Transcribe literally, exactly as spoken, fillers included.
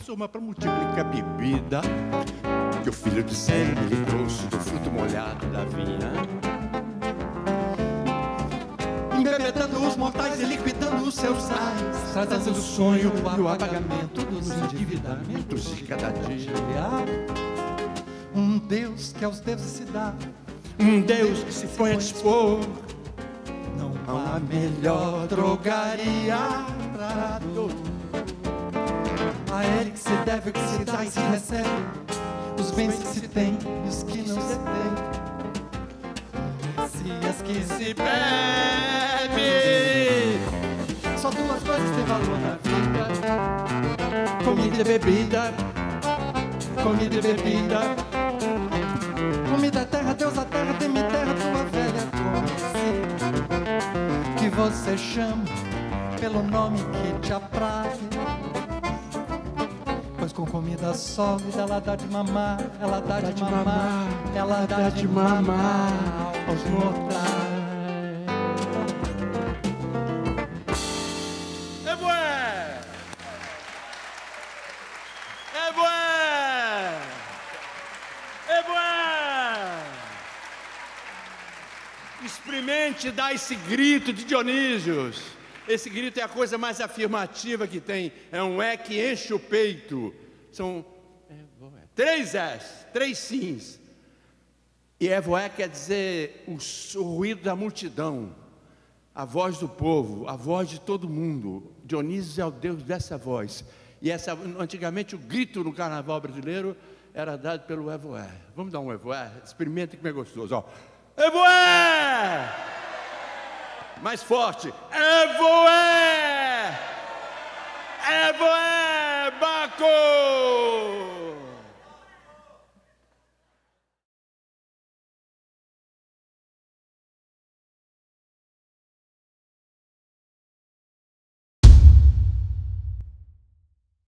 soma para multiplicar bebida, que o filho de Sem lhe trouxe do fruto molhado da vinha, embebedando os mortais e liquidando os seus sais, trazendo o sonho e o apagamento dos endividamentos de cada dia. Um Deus que aos deuses se dá, um Deus que se põe a dispor. Não há melhor drogaria pra dor. A ele que se deve, o que se dá e se recebe, os bens que se tem e os que não se tem, e as que se bebe. Só duas coisas têm valor na vida: comida e bebida. Comida e bebida. Comida é terra, Deus a terra, tem-me terra, tua velha come-se, que você chama pelo nome que te apraz. Pois com comida sólida ela dá de mamar, ela dá, dá de, de mamar, mamar, ela dá, dá de mamar, mamar aos mortais. É bué! É bué! É bué! Experimente dar esse grito de Dionísios. Esse grito é a coisa mais afirmativa que tem. É um é que enche o peito. São três S, três sims. E Evoé quer dizer o, o ruído da multidão, a voz do povo, a voz de todo mundo. Dionísio é o Deus dessa voz. E essa, antigamente o grito no carnaval brasileiro era dado pelo Evoé. Vamos dar um Evoé? Experimenta que é gostoso. Ó. Evoé! Mais forte. Evoé! Evoé, Baco!